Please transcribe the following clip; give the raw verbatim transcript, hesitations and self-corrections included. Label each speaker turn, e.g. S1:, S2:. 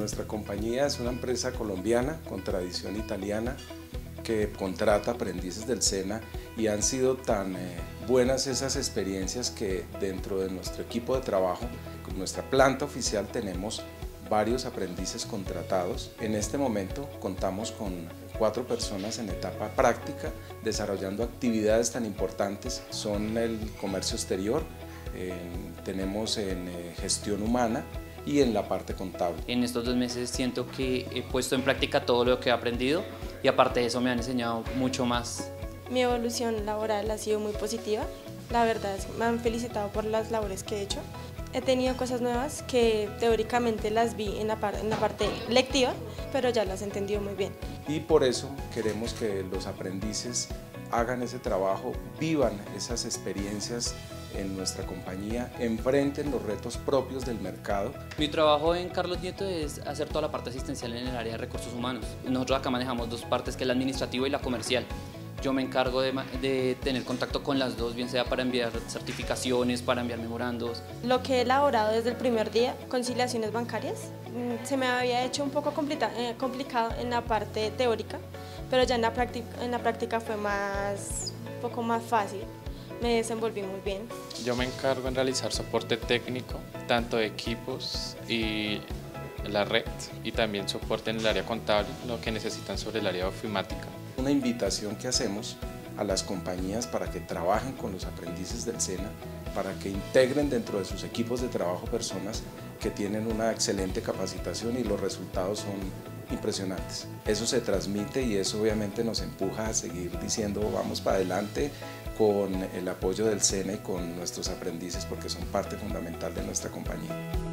S1: Nuestra compañía es una empresa colombiana con tradición italiana que contrata aprendices del SENA y han sido tan eh, buenas esas experiencias que dentro de nuestro equipo de trabajo, con nuestra planta oficial, tenemos varios aprendices contratados. En este momento contamos con cuatro personas en etapa práctica desarrollando actividades tan importantes. Son el comercio exterior, eh, tenemos en eh, gestión humana y en la parte contable.
S2: En estos dos meses siento que he puesto en práctica todo lo que he aprendido y aparte de eso me han enseñado mucho más.
S3: Mi evolución laboral ha sido muy positiva. La verdad, me han felicitado por las labores que he hecho. He tenido cosas nuevas que teóricamente las vi en la, par en la parte lectiva, pero ya las he entendido muy bien.
S1: Y por eso queremos que los aprendices hagan ese trabajo, vivan esas experiencias en nuestra compañía, enfrenten los retos propios del mercado.
S2: Mi trabajo en Carlos Nieto es hacer toda la parte asistencial en el área de recursos humanos. Nosotros acá manejamos dos partes, que es la administrativa y la comercial. Yo me encargo de, de tener contacto con las dos, bien sea para enviar certificaciones, para enviar memorandos.
S3: Lo que he elaborado desde el primer día, conciliaciones bancarias, se me había hecho un poco eh, complicado en la parte teórica, pero ya en la práctica, en la práctica fue más, un poco más fácil. Me desenvolví muy bien.
S4: Yo me encargo en realizar soporte técnico, tanto de equipos y la red, y también soporte en el área contable, lo que necesitan sobre el área ofimática.
S1: Una invitación que hacemos a las compañías para que trabajen con los aprendices del SENA, para que integren dentro de sus equipos de trabajo personas que tienen una excelente capacitación y los resultados son impresionantes. Eso se transmite y eso obviamente nos empuja a seguir diciendo vamos para adelante con el apoyo del SENA y con nuestros aprendices porque son parte fundamental de nuestra compañía.